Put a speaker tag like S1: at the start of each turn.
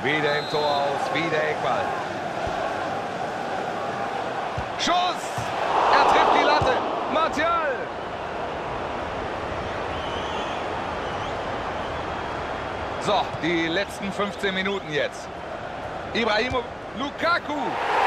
S1: Wieder im Tor aus, wieder Eckball. Schuss! Er trifft die Latte. Martial! So, die letzten 15 Minuten jetzt. Ibrahimovic, Lukaku.